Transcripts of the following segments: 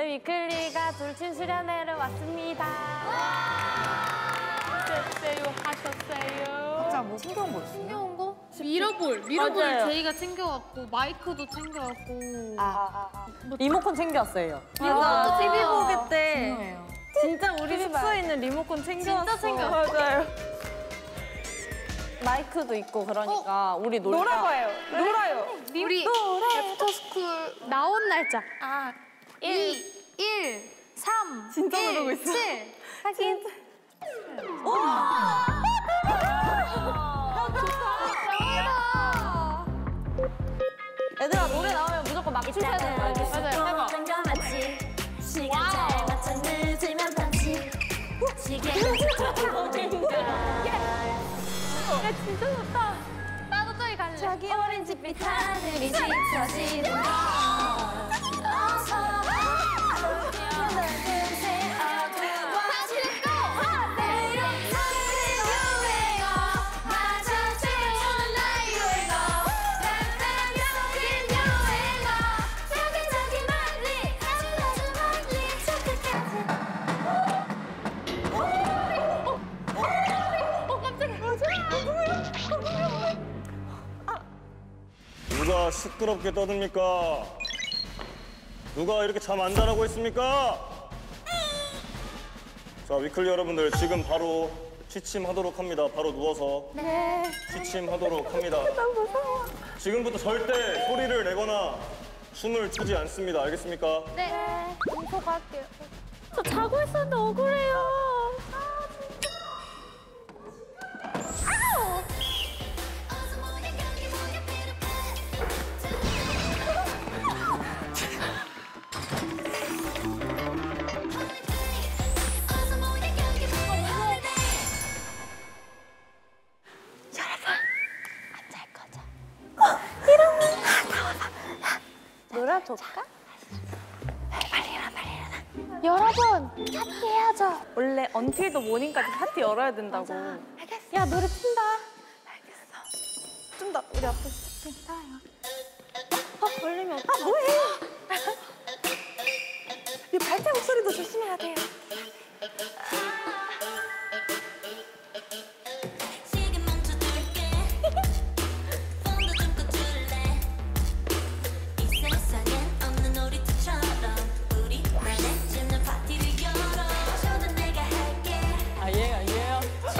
저희 위클리가 돌출 수련회를 왔습니다. 하셨어요, 하셨어요. 각자 뭐 챙겨온 거 있어요? 챙겨온 거? 미러볼 제이가 챙겨왔고 마이크도 챙겨왔고. 리모컨 챙겨왔어요. 맞아. TV 보기 때 중요해요. 진짜 우리 숙소에 있는 리모컨 챙겨왔어. 진짜 챙겨왔어. 맞아요. 마이크도 있고 그러니까 우리 놀라고 해요. 놀아요. 우리 애프터스쿨 나온 날짜. 2, 1, 3, 진짜 1, 모르고 있어. 7. 하긴. 얘들아 노래 나오면 무조건 맞추셔야 돼요. 알겠어? 맞아요. 해봐. 시간 잘 맞춰 늦으면 반칙 시계 야 진짜 좋다. 나도 저기 갈래. 저기 오렌지빛 하늘이 짙어지는 걸 어서 와 금세 어두워 때론 서늘은 유행어 마저 채운 나의 유행어 땀땀 섞인 유행어 저기 멀리 아주 멀리 누가 시끄럽게 떠듭니까? 누가 이렇게 잠 안 자라고 했습니까? 자, 위클리 여러분들 지금 바로 취침하도록 합니다. 바로 누워서 취침하도록 합니다. 지금부터 절대 소리를 내거나 춤을 추지 않습니다. 알겠습니까? 네. 공포가 할게요. 저 자고 있었는데 억울해요. 놀아줄까? 여러분, 파티해야죠. 원래 언틸도 모닝까지 파티 열어야 된다고. 알겠어. 야 노래 튼다. 알겠어. 좀 더 우리 앞에 괜찮아요. 걸리면 아 뭐해? 이 발작 목소리도 조심해야 돼요. 지금 멈춰둘게 폰도 좀 꺼줄래 이 세상엔 없는 놀이터처럼 우리만의 짚는 파티를 열어 저는 내가 할게 아예요.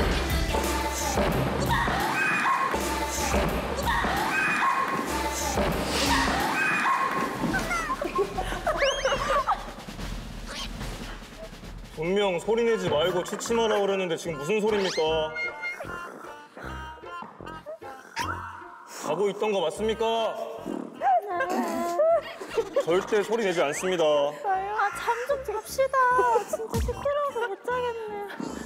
분명 소리 내지 말고 취침하라고 그랬는데 지금 무슨 소리입니까? 자고 있던 거 맞습니까? 절대 소리 내지 않습니다. 아 잠 좀 잡시다. 진짜 시끄러워서 못 자겠네.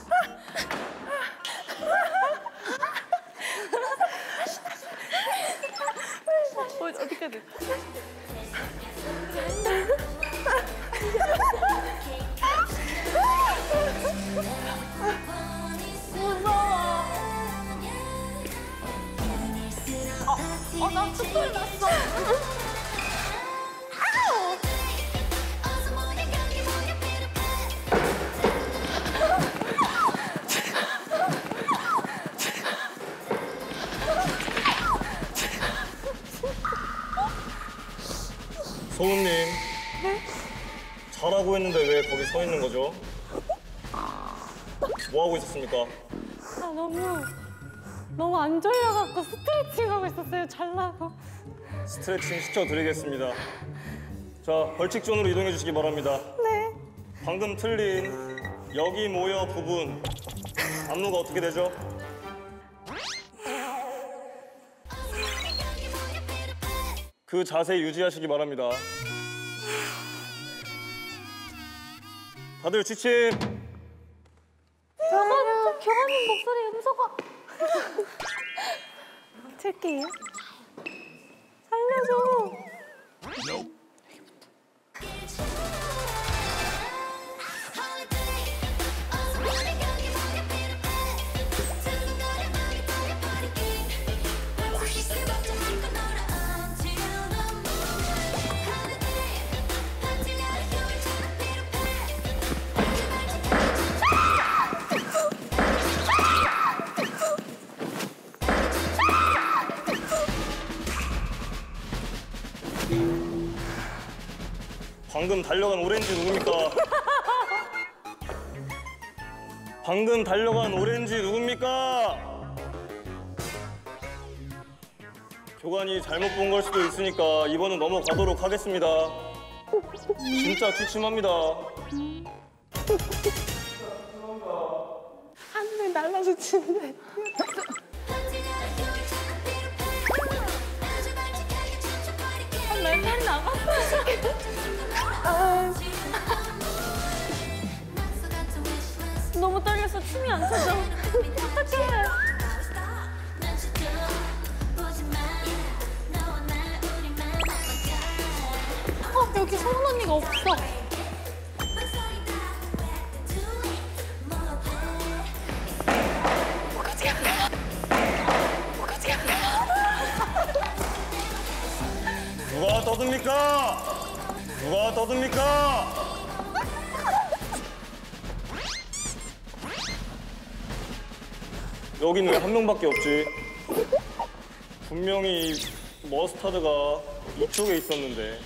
어디까지 됐지? 나 툭소리 났어. 소은님, 자라고 했는데 왜 거기 서 있는 거죠? 뭐 하고 있었습니까? 아 너무 안 졸려갖고 스트레칭 하고 있었어요. 잘라고. 스트레칭 시켜드리겠습니다. 자, 벌칙존으로 이동해 주시기 바랍니다. 네. 방금 틀린 여기 모여 부분 안무가 어떻게 되죠? 그 자세 유지하시기 바랍니다. 다들 취침! 경환님 목소리 음소거. 틀게요. 살려줘. 방금 달려간 오렌지 누굽니까? 방금 달려간 오렌지 누굽니까? 교관이 잘못 본 걸 수도 있으니까 이번은 넘어가도록 하겠습니다. 진짜 기침합니다. 하늘 날라서 치는데. 멘탈 나갔어. 너무 떨려서 춤이 안 춰져. 어떡해. 여기 소은 언니가 없어. 누가 떠듭니까? 누가 떠듭니까? 여기는 왜 한 명밖에 없지? 분명히 머스타드가 이쪽에 있었는데.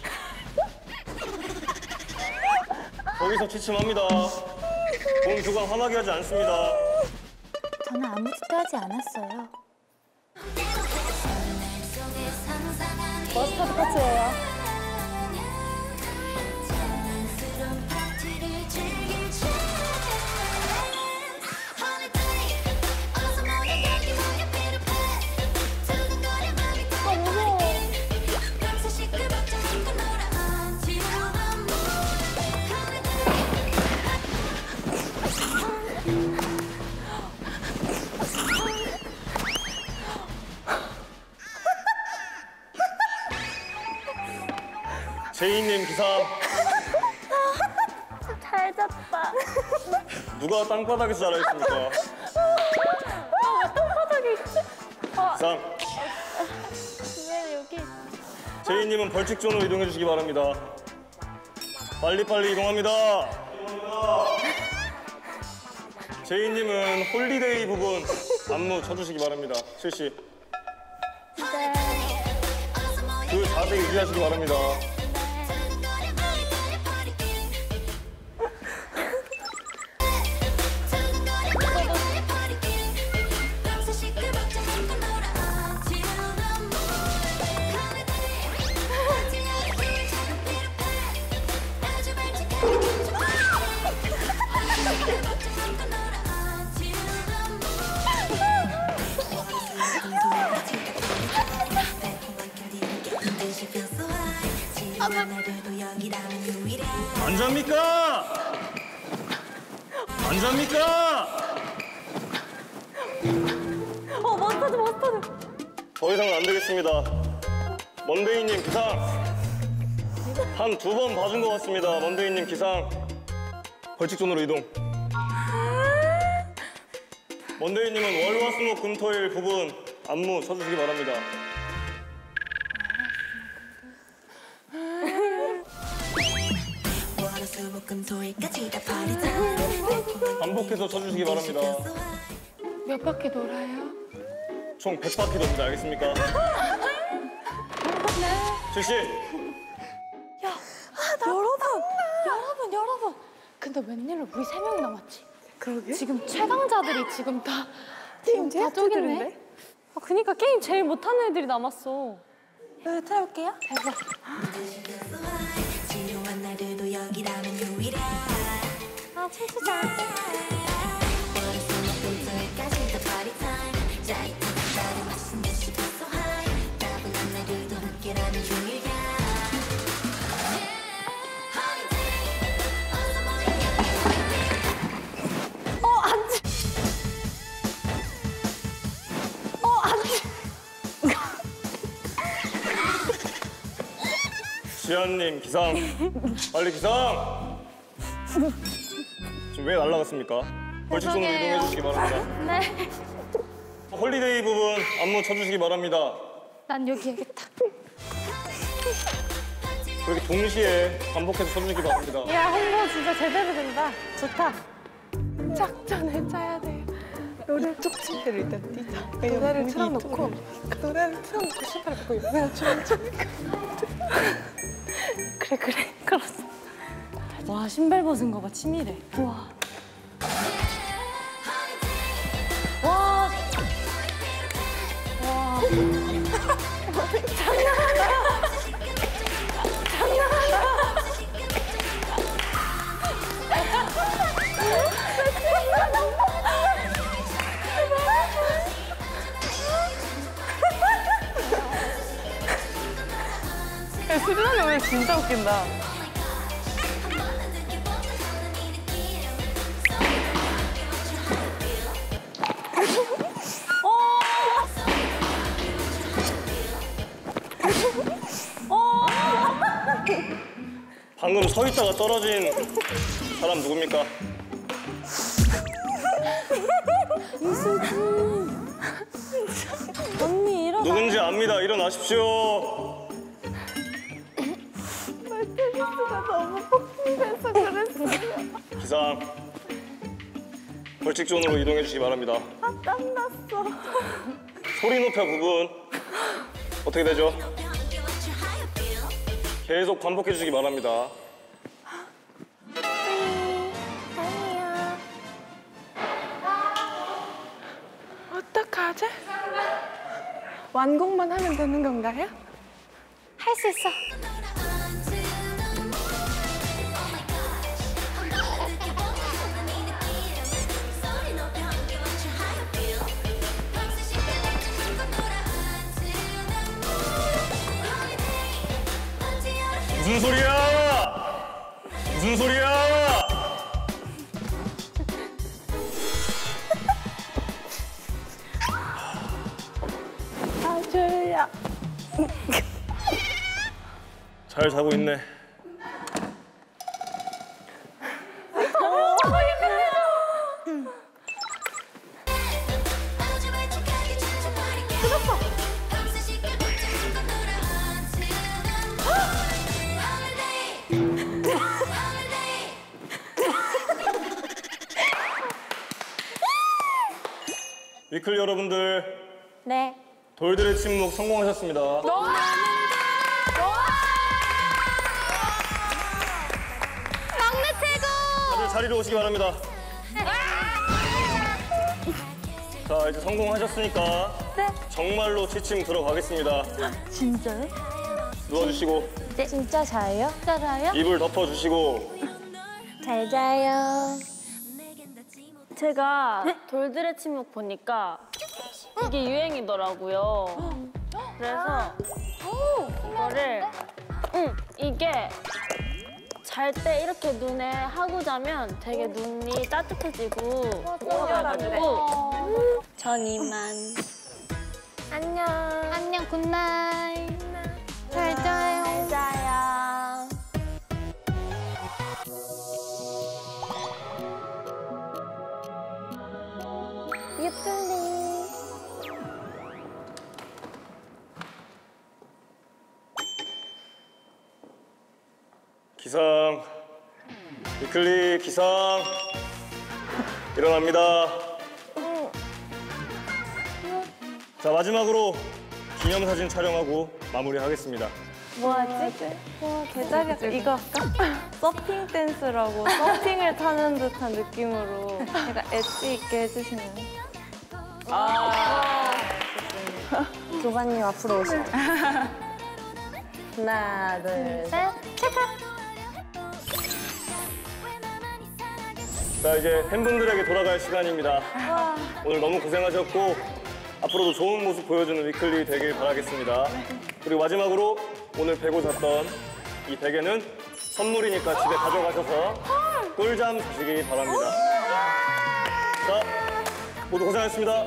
거기서 취침합니다. 본 교관 화나게 하지 않습니다. 저는 아무 짓도 하지 않았어요. 머스타드 파츠예요. 제이님 기상. 잘 잤다. 누가 땅바닥에서 자라있습니까? 왜 땅바닥에 있지? 기상. 왜 여기? 제이님은 벌칙존으로 이동해 주시기 바랍니다. 빨리빨리 이동합니다. 제이님은 홀리데이 부분 안무 쳐주시기 바랍니다. 실시. 네. 그 자세 유지하시기 바랍니다. 안 잡니까? 안 잡니까? 머스타드. 더 이상은 안 되겠습니다. 먼데이님 기상. 한 2번 봐준 것 같습니다. 먼데이님 기상. 벌칙존으로 이동. 먼데이님은 월화수목 금토일 부분 안무 쳐주시기 바랍니다. 반복해서 쳐주시기 바랍니다. 몇 바퀴 돌아요? 총 100바퀴 돕니다. 알겠습니까? 실시! 여러분. 근데 웬일로 우리 3명이 남았지? 그러게. 지금 최강자들이 지금 다 저기 있네. 그니까 게임 제일 못하는 애들이 남았어. 여기 타볼게요. 대박. 춤추자. 지안님 기상. 빨리 기상! 지금 왜 날라갔습니까? 벌칙존으로 이동해 주시기 바랍니다. 네. 홀리데이 부분 안무 쳐주시기 바랍니다. 난 여기 해야겠다. 그렇게 동시에 반복해서 쳐주시기 바랍니다. 야, 홍보 진짜 제대로 된다. 좋다. 작전을 짜야 돼요. 노래 쪽지를 일단 뛰자. 노래를 틀어놓고 노래를 틀어놓고 신발을 벗고 내가 춤을 추니까. 그래 그렇어. 와 신발 벗은 거 봐 치밀해. 우와. 와. 와. 수진언니 오늘 진짜 웃긴다. 방금 서 있다가 떨어진 사람 누굽니까? 언니 일어나. 누군지 압니다. 일어나십시오. 말테니스가 너무 폭풍돼서 그랬어요. 기상. 벌칙존으로 이동해 주시기 바랍니다. 아, 땀났어. 소리 높여 부분 어떻게 되죠? 계속 반복해 주시기 바랍니다. 어떡하지? 완곡만 하면 되는 건가요? 할 수 있어. 무슨 소리야? 무슨 소리야? 아, 졸려. 잘 자고 있네. 위클 여러분들, 네. 돌들의 침묵 성공하셨습니다. 막내 최고. 다들 자리로 오시기 바랍니다. 자, 이제 성공하셨으니까 정말로 취침 들어가겠습니다. 진짜요? 누워주시고 네. 진짜 자요? 진짜 자요? 이불 덮어주시고 잘 자요. 제가 돌들의 침묵 보니까 이게 유행이더라고요. 그래서 이거를 이게 잘 때 이렇게 눈에 하고 자면 되게 눈이 따뜻해지고 그래가지고 전 이만. 안녕. 안녕, 굿나잇. 잘 자요. 잘 자요. 유플리. 기상 위클리 기상 일어납니다. 자, 마지막으로 기념사진 촬영하고 마무리하겠습니다. 뭐하지? 계좌에서 이거 할까? 서핑 댄스라고 서핑을 타는 듯한 느낌으로 약간 엣지 있게 해주시면. 교관님 앞으로 오시죠. 하나, 둘, 셋. 자, 이제 팬분들에게 돌아갈 시간입니다. 오늘 너무 고생하셨고 앞으로도 좋은 모습 보여주는 위클리 되길 바라겠습니다. 그리고 마지막으로 오늘 베고 잤던 이 베개는 선물이니까 집에 가져가셔서 꿀잠 자시기 바랍니다. 자, 모두 고생하셨습니다.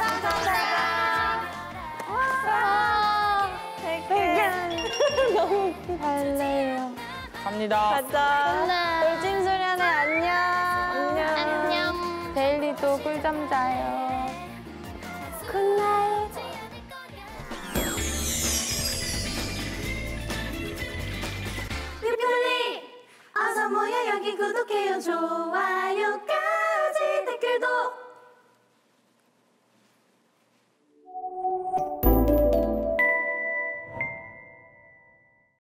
갈래요. 갑니다. 가자. 돌짐소년에 안녕. 안녕. 데일리도 꿀잠 자요. 굿나잇.